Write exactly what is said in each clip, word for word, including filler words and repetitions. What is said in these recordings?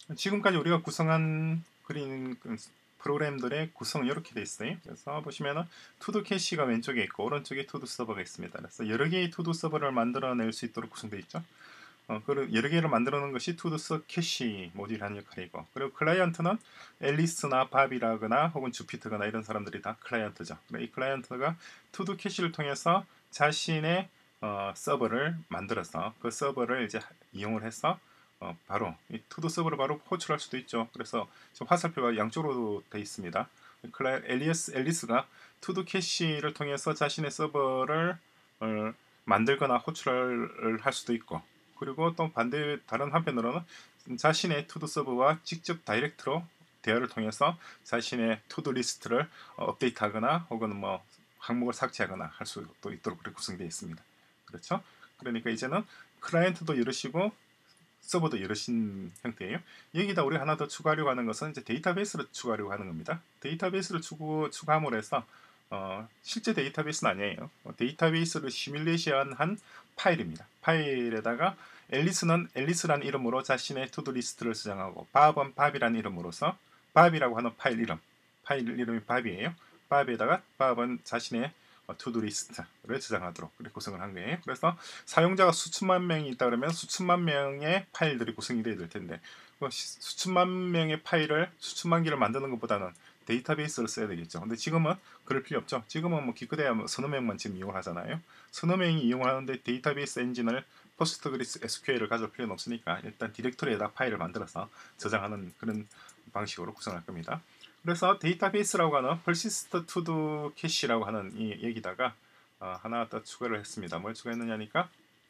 지금까지 우리가 구성한 그린 프로그램들의 구성은 이렇게 돼 있어요. 그래서 보시면은 투두 캐시가 왼쪽에 있고 오른쪽에 투두 서버가 있습니다. 그래서 여러 개의 투두 서버를 만들어낼 수 있도록 구성되어 있죠. 어, 그리고 여러 개를 만들어 놓은 것이 투두스 캐시 모듈이 하는 역할이고, 그리고 클라이언트는 앨리스나 밥이라거나 혹은 주피터거나 이런 사람들이 다 클라이언트죠. 이 클라이언트가 투두 캐시를 통해서 자신의 어, 서버를 만들어서 그 서버를 이제 이용을 해서 어, 바로 이 투두 서버를 바로 호출할 수도 있죠. 그래서 화살표가 양쪽으로 되어 있습니다. 클라이 앨리스 앨리스가 투두 캐시를 통해서 자신의 서버를 어, 만들거나 호출을 할 수도 있고, 그리고 또 반대 다른 한편으로는 자신의 투두 서버와 직접 다이렉트로 대화를 통해서 자신의 투두 리스트를 업데이트하거나 혹은 뭐 항목을 삭제하거나 할 수도 있도록 그렇게 구성되어 있습니다. 그렇죠? 그러니까 이제는 클라이언트도 여럿이고 서버도 여럿인 형태예요. 여기다 우리 하나 더 추가하려고 하는 것은 이제 데이터베이스를 추가하려고 하는 겁니다. 데이터베이스를 추구, 추가함으로 해서 어, 실제 데이터베이스는 아니에요. 어, 데이터베이스를 시뮬레이션한 파일입니다. 파일에다가 앨리스는 앨리스라는 이름으로 자신의 투두 리스트를 저장하고, 밥은 밥이라는 이름으로서 밥이라고 하는 파일 이름, 파일 이름이 밥이에요. 밥에다가 밥은 자신의 투두 리스트를 저장하도록 그렇게 구성을 한 거예요. 그래서 사용자가 수천만 명이 있다 그러면 수천만 명의 파일들이 구성이 되어야 될 텐데, 수천만 명의 파일을 수천만 개를 만드는 것보다는 데이터베이스를 써야 되겠죠. 근데 지금은 그럴 필요 없죠. 지금은 뭐 기껏해야 뭐 서너 명만 지금 이용을 하잖아요. 서너 명이 이용을 하는데 데이터베이스 엔진을 포스트그리스 에스큐엘을 가져올 필요는 없으니까 일단 디렉토리에다 파일을 만들어서 저장하는 그런 방식으로 구성할 겁니다. 그래서 데이터베이스라고 하는 persist to do cache라고 하는 이 여기다가 어, 하나 더 추가를 했습니다. 뭘 추가했느냐니까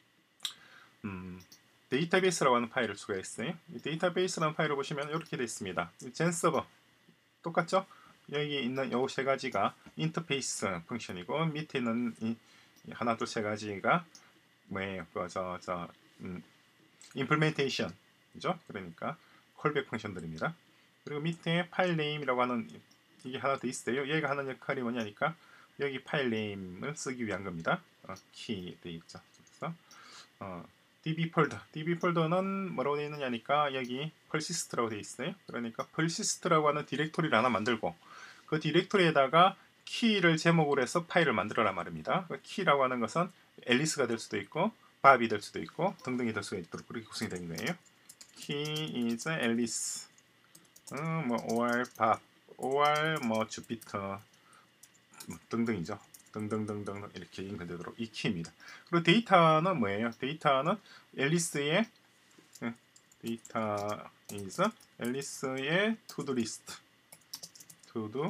음, 데이터베이스라고 하는 파일을 추가했어요. 이 데이터베이스라는 파일을 보시면 이렇게 되어 있습니다. 젠 서버 똑같죠? 여기 있는 요 세 가지가 인터페이스 펑션이고, 밑에 있는 이 하나 둘 세 가지가 뭐예요? 그저 저 음, 임플멘테이션이죠. 그러니까 콜백 펑션들입니다. 그리고 밑에 파일 네임이라고 하는 이게 하나 더 있어요. 얘가 하는 역할이 뭐냐니까 여기 파일 네임을 쓰기 위한 겁니다. 어, 키 돼 있죠. 그래서 어, 디비 폴더, 디비 폴더는 뭐라고 되어 있느냐니까 여기 persist라고 되어 있어요. 그러니까 persist라고 하는 디렉토리를 하나 만들고, 그 디렉토리에다가 키를 제목으로 해서 파일을 만들어라 말입니다. 그 키라고 하는 것은 앨리스가 될 수도 있고 밥이 될 수도 있고 등등이 될 수가 있도록 그렇게 구성이 되는 거예요. key is 앨리스, 음, 뭐 or 밥, or 뭐 주피터 뭐 등등이죠. 등등등등 이렇게 연결되도록 이 키입니다. 그리고 데이터는 뭐예요? 데이터는 앨리스의 데이터 is 앨리스의 투두 리스트, 투두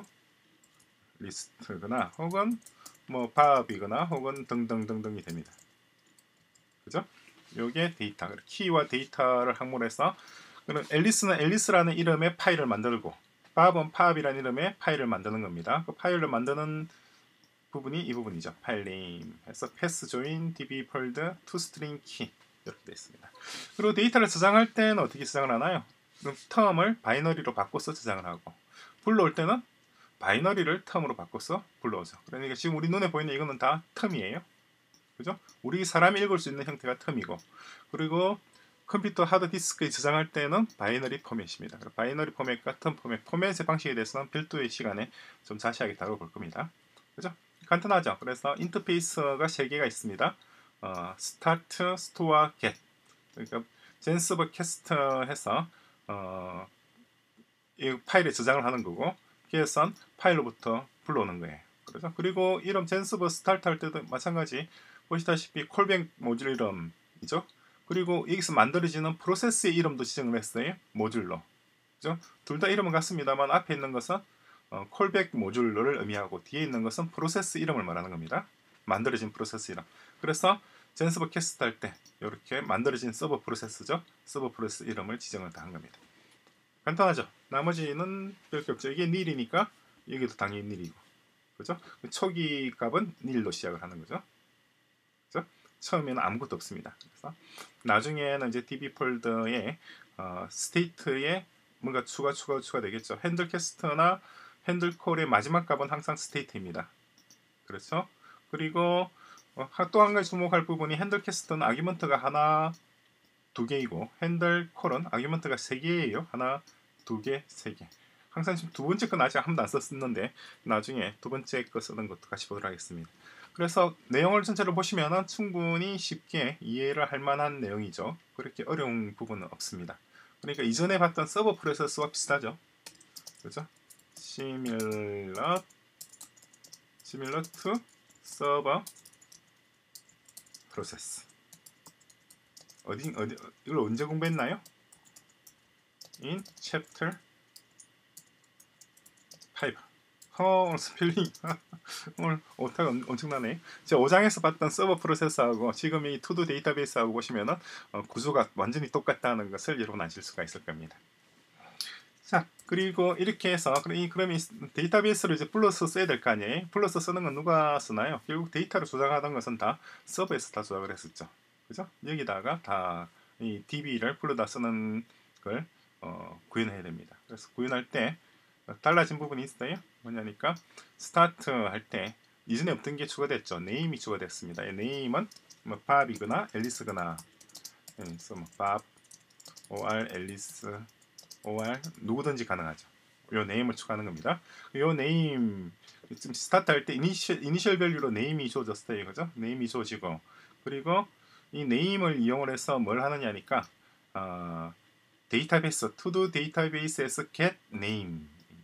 리스트거나 혹은 뭐 밥이거나 혹은 등등등등이 됩니다. 그죠? 요게 데이터, 키와 데이터를 항목해서 그럼 앨리스는 앨리스라는 이름의 파일을 만들고, 밥은 팝이라는 이름의 파일을 만드는 겁니다. 그 파일을 만드는 부분이 이 부분이죠. 파일 네임 해서 pass join db fold to string key 이렇게 되어 있습니다. 그리고 데이터를 저장할 때는 어떻게 저장을 하나요? 텀을 바이너리로 바꿔서 저장을 하고, 불러올 때는 바이너리를 텀으로 바꿔서 불러오죠. 그러니까 지금 우리 눈에 보이는 이거는 다 텀이에요. 그죠? 우리 사람이 읽을 수 있는 형태가 텀이고, 그리고 컴퓨터 하드디스크에 저장할 때는 바이너리 포맷입니다. 바이너리 포맷과 텀 포맷, 포맷의 방식에 대해서는 별도의 시간에 좀 자세하게 다뤄볼 겁니다. 그죠? 간단하죠? 그래서 인터페이스가 세 개가 있습니다. 어, start, store, get. 그러니까 젠서버 캐스트 해서 어, 이 파일에 저장을 하는 거고, get은 파일로부터 불러오는 거예요. 그래서 그리고 이름 젠서버 스타트 할 때도 마찬가지 보시다시피 콜백 모듈 이름이죠. 그리고 여기서 만들어지는 프로세스의 이름도 지정을 했어요. 모듈로. 그죠? 둘 다 이름은 같습니다만 앞에 있는 것은 어, 콜백 모듈을 의미하고 뒤에 있는 것은 프로세스 이름을 말하는 겁니다. 만들어진 프로세스 이름. 그래서 젠서버 캐스트 할 때 이렇게 만들어진 서버 프로세스죠. 서버 프로세스 이름을 지정을 다 한 겁니다. 간단하죠? 나머지는 별게 없죠. 이게 닐이니까 여기도 당연히 닐이고, 그죠? 초기 값은 닐로 시작을 하는 거죠. 그죠? 처음에는 아무것도 없습니다. 그래서 나중에는 이제 디비 폴더에 어, 스테이트에 뭔가 추가 추가 추가 되겠죠. 핸들 캐스트나 핸들 콜의 마지막 값은 항상 스테이트입니다. 그렇죠? 그리고 어, 또 한 가지 주목할 부분이 핸들 캐스트는 아규먼트가 하나, 두 개이고 핸들 콜은 아규먼트가 세 개예요. 하나, 두 개, 세 개. 항상 지금 두 번째 건 아직 한 번도 안 썼는데 나중에 두 번째 거 쓰는 것도 같이 보도록 하겠습니다. 그래서 내용을 전체를 보시면 충분히 쉽게 이해를 할 만한 내용이죠. 그렇게 어려운 부분은 없습니다. 그러니까 이전에 봤던 서버 프로세스와 비슷하죠. 그죠? similar similar to server process. 어디 어디 이걸 언제 공부했나요? in chapter 파이브. 어, 오늘 스펠링 오늘 오타가 엄청나네. 제가 오 장에서 봤던 서버 프로세스하고 지금 이 투두 데이터베이스하고 보시면은 어, 구조가 완전히 똑같다는 것을 여러분 아실 수가 있을 겁니다. 자, 그리고 이렇게 해서 그럼 이 데이터베이스를 이제 불러서 써야 될 거 아니에요? 불러서 쓰는 건 누가 쓰나요? 결국 데이터를 조작하던 것은 다 서버에서 다 조작을 했었죠. 그죠? 여기다가 다 이 디비를 불러다 쓰는 걸 어, 구현해야 됩니다. 그래서 구현할 때 달라진 부분이 있어요. 뭐냐니까 스타트 할 때 이전에 없던 게 추가됐죠. 네임이 추가됐습니다. 네임은 뭐 밥이거나 앨리스거나, 그래서 뭐 밥, or, 앨리스, or 누구든지 가능하죠. 요 네임을 추가하는 겁니다. 요 네임 지금 스타트 할 때 이니셜 이니셜 밸류로 네임이 주어졌어요. 그죠? 네임이 주어지고 그리고 이 네임을 이용을 해서 뭘 하느냐니까 어, 데이터베이스 to 데이터베이스에서 get name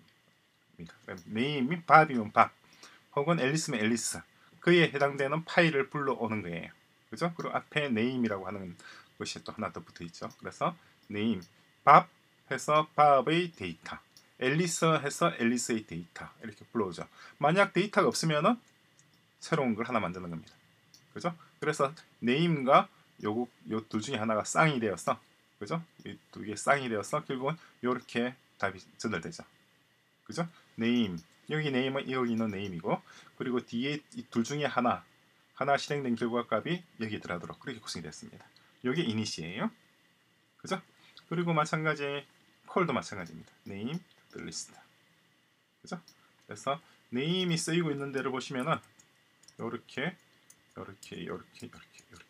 네임이 밥이면 밥 혹은 앨리스면 앨리스 그에 해당되는 파일을 불러오는 거예요. 그죠? 그리고 앞에 네임이라고 하는 것이 또 하나 더 붙어 있죠. 그래서 네임 밥 해서 밥의 데이터, 앨리스 해서 앨리스의 데이터 이렇게 불러오죠. 만약 데이터가 없으면은 새로운 걸 하나 만드는 겁니다. 그죠? 그래서 네임과 요 요 둘 중에 하나가 쌍이 되어서 그죠? 이 두 개 쌍이 되어서 결국은 이렇게 답이 전달되죠. 그죠? 네임 여기 네임은 여기 있는 네임이고 그리고 뒤에 이 둘 중에 하나 하나 실행된 결과값이 여기 들어가도록 그렇게 구성이 됐습니다. 여기 이니시예요. 그죠? 그리고 마찬가지 콜도 마찬가지입니다. 네임 리스트. 그죠? 그래서 네임이 쓰이고 있는 데를 보시면은 요렇게 요렇게 요렇게 요렇게 요렇게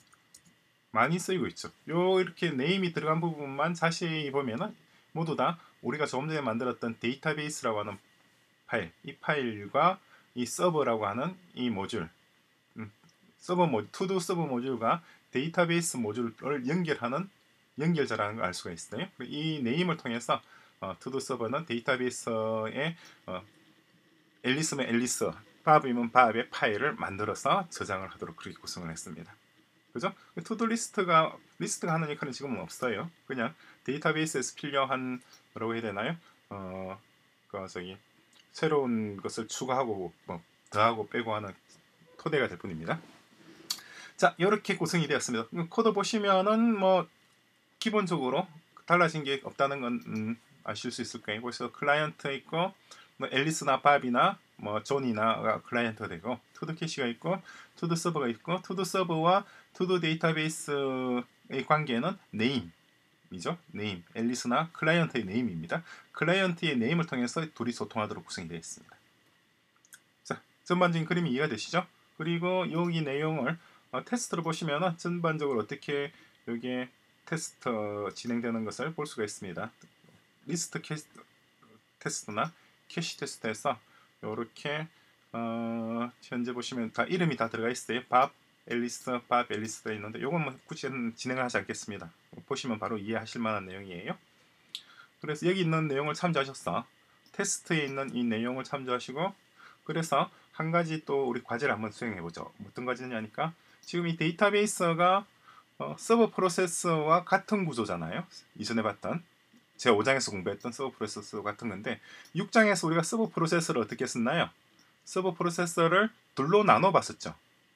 많이 쓰이고 있죠. 요 이렇게 네임이 들어간 부분만 자세히 보면은 모두 다 우리가 조금 전에 만들었던 데이터베이스라고 하는 파일, 이 파일과 이 서버라고 하는 이 모듈, 음, 서버 모 투두 서버 모듈과 데이터베이스 모듈을 연결하는 연결자라는 걸 알 수가 있어요. 이 네임을 통해서 어, 투두 서버는 데이터베이스에 어, 앨리스면 앨리스, 밥이면 밥의 파일을 만들어서 저장을 하도록 그렇게 구성을 했습니다. 그죠? 투두 리스트가 리스트가 하는 역할은 지금은 없어요. 그냥 데이터베이스에서 필요한 뭐라고 해야 되나요? 어, 그 저기 새로운 것을 추가하고 뭐 더하고 빼고 하는 토대가 될 뿐입니다. 자, 이렇게 구성이 되었습니다. 코드 보시면은 뭐 기본적으로 달라진 게 없다는 건 음, 아실 수 있을 거예요. 그래서 클라이언트 있고 뭐 앨리스나 밥이나 뭐 존이나 클라이언트가 되고 투두 캐시가 있고 투두 서버가 있고 투두 서버와 투두 데이터베이스의 관계는 네임이죠. 네임, 앨리스나 클라이언트의 네임입니다. 클라이언트의 네임을 통해서 둘이 소통하도록 구성이 되어 있습니다. 자, 전반적인 그림이 이해가 되시죠? 그리고 여기 내용을 어, 테스트로 보시면 전반적으로 어떻게 여기에 테스트 진행되는 것을 볼 수가 있습니다. 리스트 캐시, 테스트나 캐시 테스트에서 이렇게 어, 현재 보시면 다 이름이 다 들어가 있어요. 밥, 앨리스, 밥, 앨리스가 있는데 이건 뭐 굳이 진행을 하지 않겠습니다. 보시면 바로 이해하실 만한 내용이에요. 그래서 여기 있는 내용을 참조하셔서 테스트에 있는 이 내용을 참조하시고 그래서 한 가지 또 우리 과제를 한번 수행해 보죠. 어떤 과제냐니까 지금 이 데이터베이스가 어, 서버 프로세스와 같은 구조잖아요. 이전에 봤던 제가 오 장에서 공부했던 서버 프로세스 같은 건데 육 장에서 우리가 서버 프로세스를 어떻게 썼나요? 서버 프로세서를 둘로 나눠 봤었죠.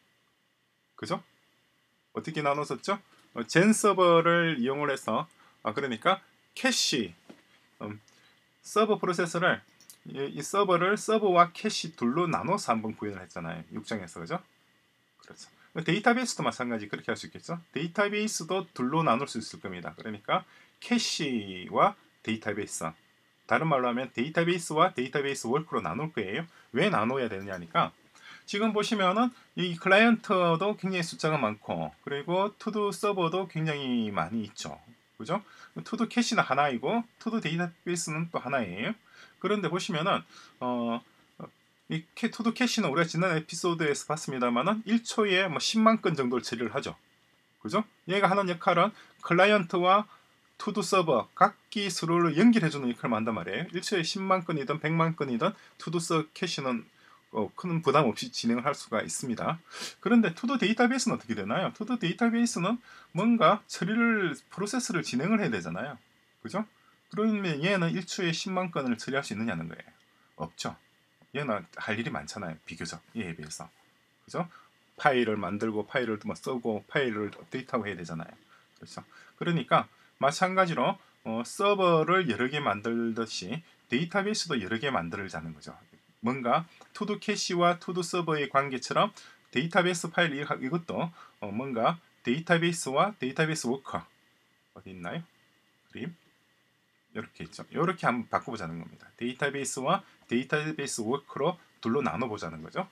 그죠? 어떻게 나눴었죠? 어, 젠 서버를 이용을 해서 아 그러니까 캐시 음, 서버 프로세서를 이, 이 서버를 서버와 캐시 둘로 나눠서 한번 구현을 했잖아요. 육 장에서 그죠? 그렇죠. 데이터베이스도 마찬가지 그렇게 할 수 있겠죠. 데이터베이스도 둘로 나눌 수 있을 겁니다. 그러니까 캐시와 데이터베이스 다른 말로 하면 데이터베이스와 데이터베이스 워크로 나눌 거예요. 왜 나눠야 되느냐니까 지금 보시면은 이 클라이언트도 굉장히 숫자가 많고 그리고 투두 서버도 굉장히 많이 있죠. 그죠? 투두 캐시는 하나이고 투두 데이터베이스는 또 하나예요. 그런데 보시면은 어, 이 투두 캐시는 우리가 지난 에피소드에서 봤습니다만은 일 초에 뭐 십만 건 정도를 처리를 하죠. 그죠? 얘가 하는 역할은 클라이언트와 투두 서버 각기 서로를 연결해주는 역할을 한단 말이에요. 일 초에 십만 건이든 백만 건이든 투두 서버 캐시는 어, 큰 부담 없이 진행을 할 수가 있습니다. 그런데 투두 데이터베이스는 어떻게 되나요? 투두 데이터베이스는 뭔가 처리를 프로세스를 진행을 해야 되잖아요. 그죠? 그러면 얘는 일 초에 십만 건을 처리할 수 있느냐는 거예요. 없죠. 얘는 할 일이 많잖아요. 비교적 얘에 비해서. 그죠? 파일을 만들고 파일을 뭐 쓰고 파일을 업데이트하고 해야 되잖아요. 그렇죠? 그러니까 마찬가지로 어, 서버를 여러 개 만들듯이 데이터베이스도 여러 개 만들자는 거죠. 뭔가 투두 캐시와 투두 서버의 관계처럼 데이터베이스 파일 이것도 어, 뭔가 데이터베이스와 데이터베이스 워커 어디 있나요? 그림 이렇게 있죠. 이렇게 한번 바꿔보자는 겁니다. 데이터베이스와 데이터베이스 워커로 둘로 나눠보자는 거죠.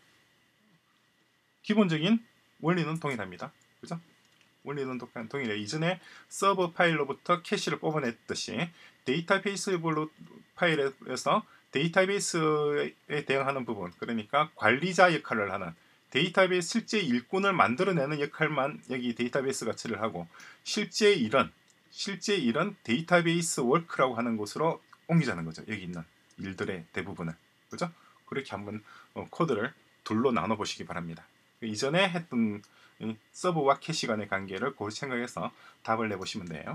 기본적인 원리는 동일합니다. 그죠? 원리는 동일해요. 이전에 서버 파일로부터 캐시를 뽑아냈듯이 데이터베이스 파일에서 데이터베이스에 대응하는 부분, 그러니까 관리자 역할을 하는 데이터베이스 실제 일꾼을 만들어내는 역할만 여기 데이터베이스가 처리를 하고 실제 일은 실제 일은 데이터베이스 워크라고 하는 곳으로 옮기자는 거죠. 여기 있는 일들의 대부분을. 그죠? 그렇게 한번 어, 코드를 둘로 나눠 보시기 바랍니다. 이전에 했던 서버와 캐시 간의 관계를 그 생각해서 답을 내보시면 돼요.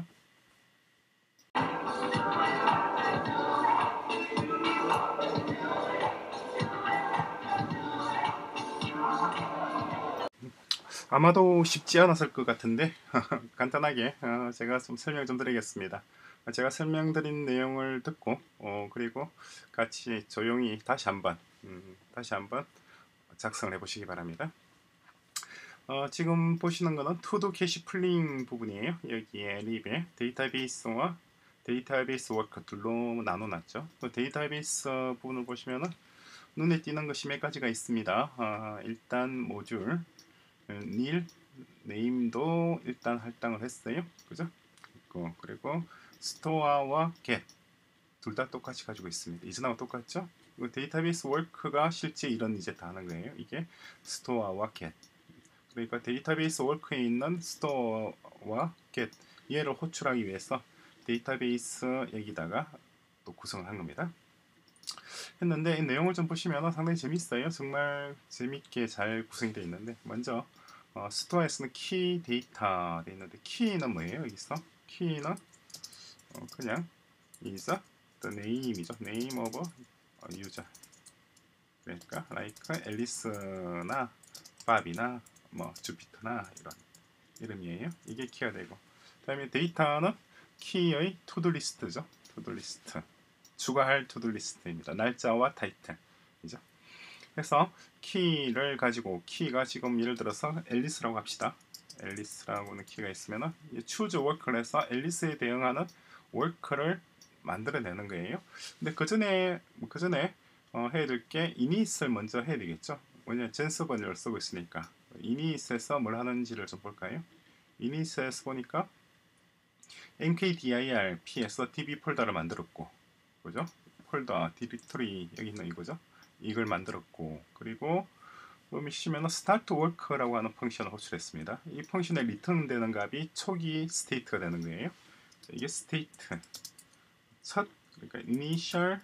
아마도 쉽지 않았을 것 같은데 간단하게 어, 제가 좀 설명 좀 드리겠습니다. 제가 설명드린 내용을 듣고 어, 그리고 같이 조용히 다시 한번 음, 다시 한번 작성을 해보시기 바랍니다. 어, 지금 보시는 거는 투두 캐시 풀링 부분이에요. 여기에 립에 데이터베이스와 데이터베이스 워크 둘로 나눠놨죠. 또 데이터베이스 부분을 보시면은 눈에 띄는 것이 몇 가지가 있습니다. 어, 일단 모듈 닐 네임도 일단 할당을 했어요. 그죠? 있고, 그리고 스토어와 get 둘 다 똑같이 가지고 있습니다. 이전하고 똑같죠? 그리고 데이터베이스 워크가 실제 이런 이제 다 하는 거예요. 이게 스토어와 get. 그러니까 데이터베이스 워크에 있는 스토어와 get 얘를 호출하기 위해서 데이터베이스 여기다가 또 구성을 한 겁니다. 했는데 이 내용을 좀 보시면 상당히 재밌어요. 정말 재밌게 잘 구성이 되어 있는데 먼저 어, 스토어에서는 키 데이터 되어 있는데 키는 뭐예요? 여기서 키는 어, 그냥 is the name이죠. name of user. 그러니까 like 앨리스나 밥이나 뭐 주피터나 이런 이름이에요. 이게 키가 되고 그다음에 데이터는 키의 투두 리스트죠. 투두 리스트. 추가할 투두 리스트입니다. 날짜와 타이틀이죠. 그래서 키를 가지고 키가 지금 예를 들어서 앨리스라고 합시다. 앨리스라고는 키가 있으면은 choose work를 해서 앨리스에 대응하는 work를 만들어내는 거예요. 근데 그 전에 그 전에 어, 해야 될 게 init을 먼저 해야 되겠죠. 왜냐면 젠스 번역을 쓰고 있으니까 init에서 뭘 하는지를 좀 볼까요? init에서 보니까 mkdir p에서 db 폴더를 만들었고, 그죠? 폴더 디렉토리 여기 있는 이거죠. 이걸 만들었고, 그리고 보시면은 start work라고 하는 펑션을 호출했습니다. 이 펑션에 리턴 되는 값이 초기 스테이트가 되는 거예요. 이게 스테이트 첫 그러니까 initial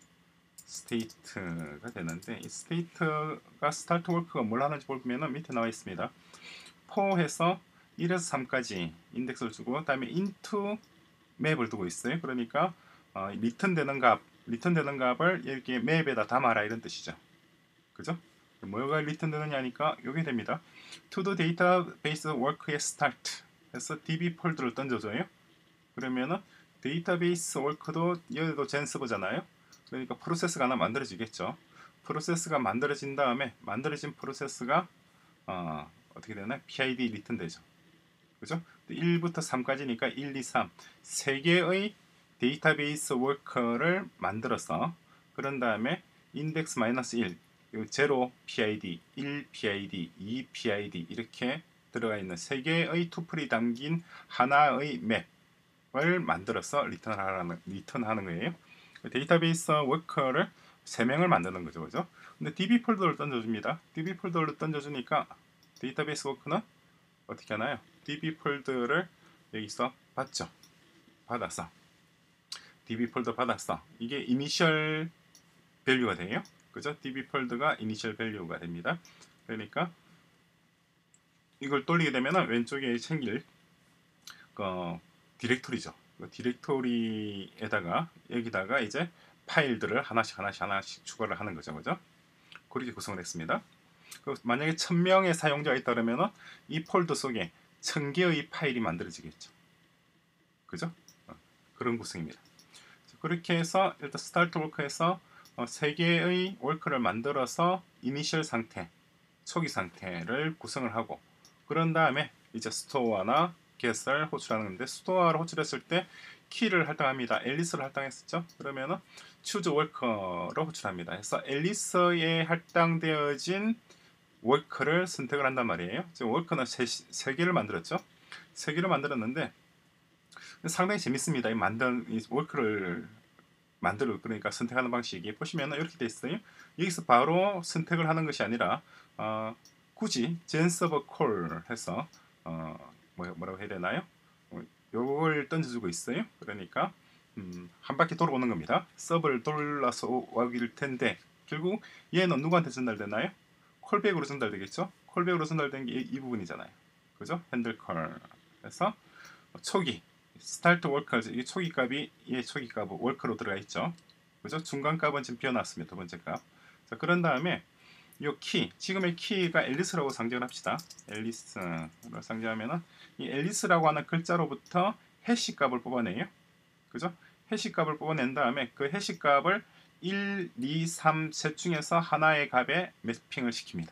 state가 되는데 이 state가 start work가 뭘 하는지 보면은 밑에 나와 있습니다. 포에서 일에서 삼까지 인덱스를 주고 그다음에 into 맵을 두고 있어요. 그러니까 어, 리턴 되는 값, 리턴 되는 값을 이렇게 맵에다 담아라 이런 뜻이죠. 그죠? 뭐가 리턴 되느냐니까 이게 됩니다. to the database work의 start 해서 db 폴더를 던져줘요. 그러면은 데이터베이스 워크도 여기도 젠서버잖아요. 그러니까 프로세스가 하나 만들어지겠죠. 프로세스가 만들어진 다음에 만들어진 프로세스가 어, 어떻게 되나? 피아이디 리턴 되죠. 그죠? 일부터 삼까지니까 일, 이, 삼 세 개의 데이터베이스 워커를 만들어서 그런 다음에 인덱스 마이너스 일 제로 피아이디, 일 피아이디, 이 피아이디 이렇게 들어가 있는 세 개의 투플이 담긴 하나의 맵을 만들어서 리턴하는, 리턴하는 거예요. 데이터베이스 워커를 세 명을 만드는 거죠. 그죠? 근데 디비 폴더를 던져줍니다. 디비 폴더를 던져주니까 데이터베이스 워커는 어떻게 하나요? 디비 폴더를 여기서 받죠. 받았어. 디비 폴더 받았어. 이게 이니셜 밸류가 돼요. 그죠? 디비 폴더가 이니셜 밸류가 됩니다. 그러니까 이걸 돌리게 되면 왼쪽에 생길 어, 디렉토리죠. 그 디렉토리에다가 여기다가 이제 파일들을 하나씩 하나씩 하나씩 추가를 하는 거죠. 그죠? 그렇게 구성을 했습니다. 만약에 천 명의 사용자가 있다면 이 폴더 속에 천 개의 파일이 만들어지겠죠. 그죠? 어, 그런 구성입니다. 그렇게 해서 일단 스타트 워크에서 어, 세 개의 워크를 만들어서 이니셜 상태, 초기 상태를 구성을 하고 그런 다음에 이제 스토어나 get을 호출하는 건데 스토어를 호출했을 때 키를 할당합니다. 앨리스를 할당했었죠. 그러면은 choose worker로 호출합니다. 그래서 앨리스에 할당되어진 워커를 선택을 한단 말이에요. 지금 워커는 세, 세 개를 만들었죠. 세 개를 만들었는데 상당히 재밌습니다. 이 만든 이 워커를 만들어 그러니까 선택하는 방식이 보시면 이렇게 돼 있어요. 여기서 바로 선택을 하는 것이 아니라 어, 굳이 gen server call 해서 어, 뭐, 뭐라고 해야 되나요? 어, 요걸 던져주고 있어요. 그러니까 음, 한 바퀴 돌아오는 겁니다. 서버를 돌아서 와길 텐데 결국 얘는 누구한테 전달되나요? 콜백으로 전달되겠죠? 콜백으로 전달된 게 이 부분이잖아요. 그죠? 핸들 콜 해서 초기 스타트 워커 이 초기 값이 이 초기 값 워커로 들어가 있죠. 그죠? 중간 값은 지금 비워놨습니다. 두 번째 값. 자, 그런 다음에 이 키, 지금의 키가 앨리스라고 상정을 합시다. 앨리스로 상정하면은 이 앨리스라고 하는 글자로부터 해시 값을 뽑아내요. 그죠? 해시 값을 뽑아낸 다음에 그 해시 값을 일, 이, 삼 셋 중에서 하나의 값에 매핑을 시킵니다.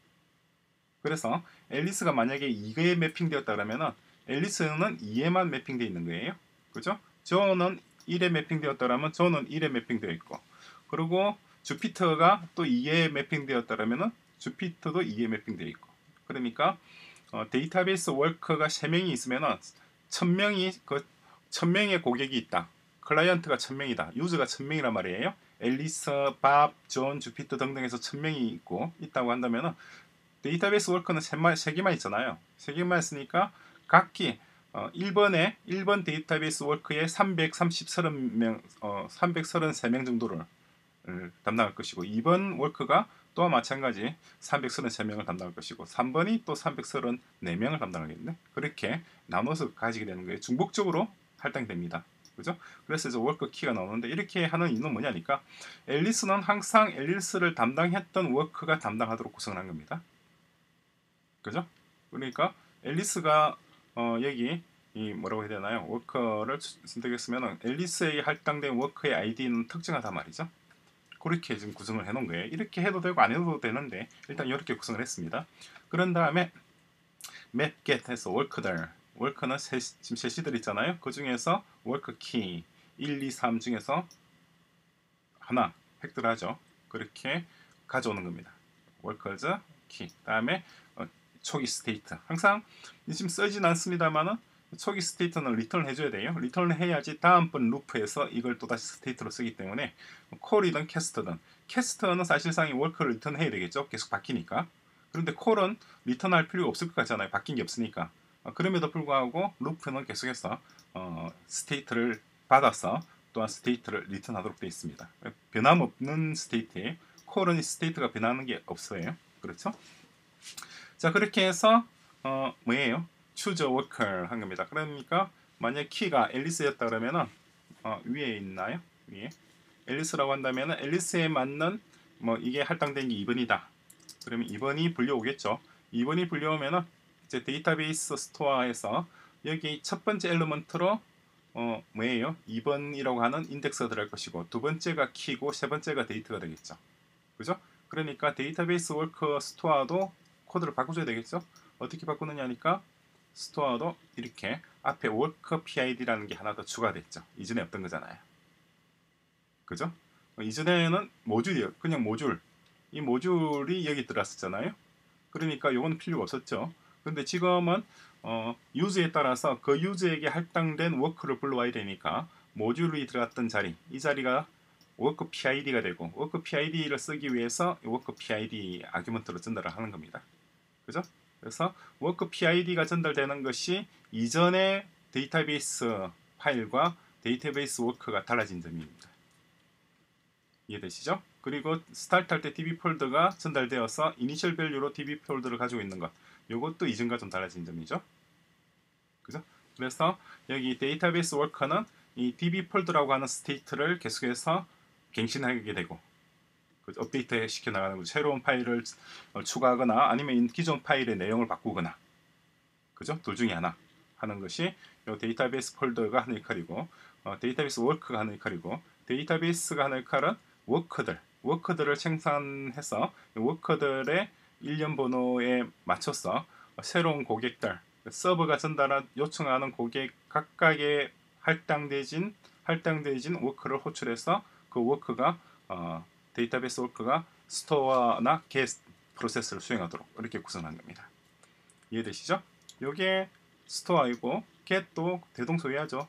그래서 앨리스가 만약에 이에 매핑되었다 그러면은 앨리스는 이에만 매핑되어 있는 거예요. 그죠? 존은 일에 매핑되었다면 존은 일에 매핑되어 있고 그리고 주피터가 또 이에 매핑되었다면 주피터도 이에 매핑되어 있고 그러니까 어, 데이터베이스 워커가 세 명이 있으면 천 명이 그 천 명의 고객이 있다. 클라이언트가 천 명이다. 유저가 천 명이란 말이에요. 앨리스, 밥, 존, 주피터 등등해서 천 명이 있고 있다고 한다면 데이터베이스 워커는 세 개만 있잖아요. 세 개만 있으니까 각기 어, 일 번에 일 번 데이터베이스 워커에 삼백삼십삼 명, 어, 삼백삼십삼 명 정도를 담당할 것이고 이 번 워커가 또한 마찬가지 삼백삼십삼 명을 담당할 것이고 삼 번이 또 삼백삼십사 명을 담당하겠네. 그렇게 나눠서 가지게 되는 거예요. 중복적으로 할당됩니다. 그죠? 그래서 이제 워커 키가 나오는데 이렇게 하는 이유는 뭐냐니까 앨리스는 항상 앨리스를 담당했던 워커가 담당하도록 구성한 겁니다. 그죠? 그러니까 앨리스가 어, 여기 이 뭐라고 해야 되나요? 워커를 선택했으면 앨리스에 할당된 워커의 아이디는 특정하단 말이죠. 그렇게 지금 구성을 해놓은 거예요. 이렇게 해도 되고 안 해도 되는데 일단 이렇게 구성을 했습니다. 그런 다음에 map get 해서 워커들 워커는 세, 지금 셋이들 있잖아요. 그 중에서 워커 키 일, 이, 삼 중에서 하나 획득하죠. 그렇게 가져오는 겁니다. 워커즈 키 다음에 어, 초기 스테이트 항상 지금 쓰진 않습니다만은 초기 스테이트는 리턴을 해줘야 돼요. 리턴을 해야지 다음번 루프에서 이걸 또다시 스테이트로 쓰기 때문에 콜이든 캐스트든 캐스트는 사실상 이 워커를 리턴해야 되겠죠. 계속 바뀌니까. 그런데 콜은 리턴할 필요가 없을 것 같잖아요. 바뀐 게 없으니까. 어, 그럼에도 불구하고 루프는 계속해서 어, 스테이트를 받아서 또한 스테이트를 리턴하도록 되어 있습니다. 변함없는 스테이트에 콜은 스테이트가 변하는 게 없어요. 그렇죠? 자 그렇게 해서 어, 뭐예요? choose worker 한 겁니다. 그러니까 만약 키가 앨리스였다 그러면은 어, 위에 있나요? 위에 앨리스라고 한다면은 앨리스에 맞는 뭐 이게 할당된 게 이 번이다. 그러면 이 번이 불려오겠죠. 이 번이 불려오면은 이제 데이터베이스 스토어에서 여기 첫 번째 엘리먼트로 어 뭐예요? 이 번이라고 하는 인덱스가 들어갈 것이고 두 번째가 키고 세 번째가 데이터가 되겠죠. 그죠? 그러니까 데이터베이스 워커 스토어도 코드를 바꿔줘야 되겠죠. 어떻게 바꾸느냐니까 스토어도 이렇게 앞에 워커 피아이디라는 게 하나 더 추가됐죠. 이전에 없던 거잖아요. 그죠? 이전에는 모듈이요. 그냥 모듈. 이 모듈이 여기 들어왔었잖아요. 그러니까 요거는 필요가 없었죠. 근데 지금은 어, 유저에 따라서 그 유저에게 할당된 워크를 불러와야 되니까 모듈이 들어갔던 자리, 이 자리가 워크 피아이디가 되고, 워크 피아이디를 쓰기 위해서 워크 피아이디 아규먼트로 전달을 하는 겁니다. 그죠? 그래서 워크 피아이디가 전달되는 것이 이전의 데이터베이스 파일과 데이터베이스 워크가 달라진 점입니다. 이해되시죠? 그리고 스타트 할 때 디비 폴더가 전달되어서 이니셜 밸류로 디비 폴더를 가지고 있는 것, 이것도 이전과 좀 달라진 점이죠. 그죠? 그래서 여기 데이터베이스 워커는 이 디비 폴더라고 하는 스테이트를 계속해서 갱신하게 되고, 업데이트 시켜 나가는 거죠. 새로운 파일을 추가하거나 아니면 기존 파일의 내용을 바꾸거나, 그죠? 둘 중에 하나 하는 것이 이 데이터베이스 폴더가 하는 역할이고, 어, 데이터베이스 워크가 하는 역할이고, 데이터베이스가 하는 역할은 워크들, 워크들을 생산해서 워크들의 일련 번호에 맞춰서 새로운 고객들, 서버가 전달한 요청하는 고객 각각의 할당되진 할당되진 워크를 호출해서 그 워크가 어, 데이터베이스 워크가 스토어나 겟 프로세스를 수행하도록 이렇게 구성한 겁니다. 이해되시죠? 요게 스토어이고, 겟도 대동소이하죠.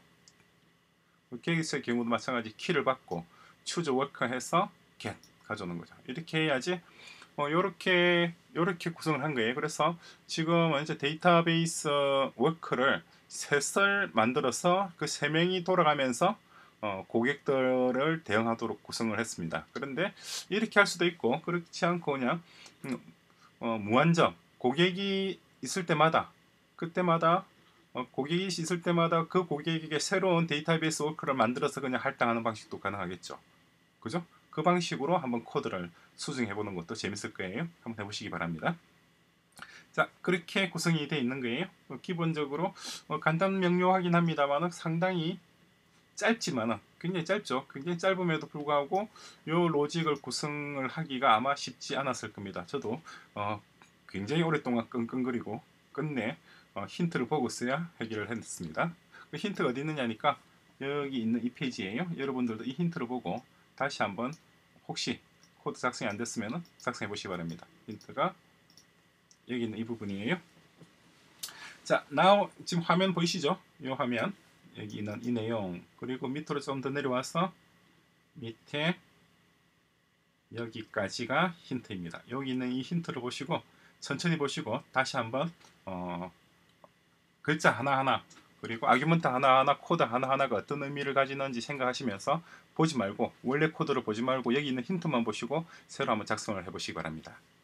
겟의 경우도 마찬가지 키를 받고 choose worker 해서 get 가져오는 거죠. 이렇게 해야지 어, 요렇게 요렇게 구성을 한 거예요. 그래서 지금 이제 데이터베이스 워크를 셋을 만들어서 그 세 명이 돌아가면서 어, 고객들을 대응하도록 구성을 했습니다. 그런데 이렇게 할 수도 있고, 그렇지 않고 그냥 음, 어, 무한정 고객이 있을 때마다 그때마다 어, 고객이 있을 때마다 그 고객에게 새로운 데이터베이스 워크를 만들어서 그냥 할당하는 방식도 가능하겠죠. 그죠? 그 방식으로 한번 코드를 수정해 보는 것도 재밌을 거예요. 한번 해보시기 바랍니다. 자, 그렇게 구성이 되어 있는 거예요. 어, 기본적으로 어, 간단 명료하긴 합니다만 상당히 짧지만은 굉장히 짧죠. 굉장히 짧음에도 불구하고 이 로직을 구성을 하기가 아마 쉽지 않았을 겁니다. 저도 어, 굉장히 오랫동안 끙끙거리고 끝내 어, 힌트를 보고서야 해결을 했습니다. 그 힌트가 어디 있느냐니까 여기 있는 이 페이지예요. 여러분들도 이 힌트를 보고 다시 한번 혹시 코드 작성이 안 됐으면 작성해 보시기 바랍니다. 힌트가 여기 있는 이 부분이에요. 자, now 지금 화면 보이시죠? 이 화면, 여기 있는 이 내용, 그리고 밑으로 좀 더 내려와서 밑에 여기까지가 힌트입니다. 여기 있는 이 힌트를 보시고 천천히 보시고 다시 한번 어, 글자 하나하나 그리고 아규먼트 하나하나, 코드 하나하나가 어떤 의미를 가지는지 생각하시면서 보지 말고, 원래 코드를 보지 말고 여기 있는 힌트만 보시고 새로 한번 작성을 해보시기 바랍니다.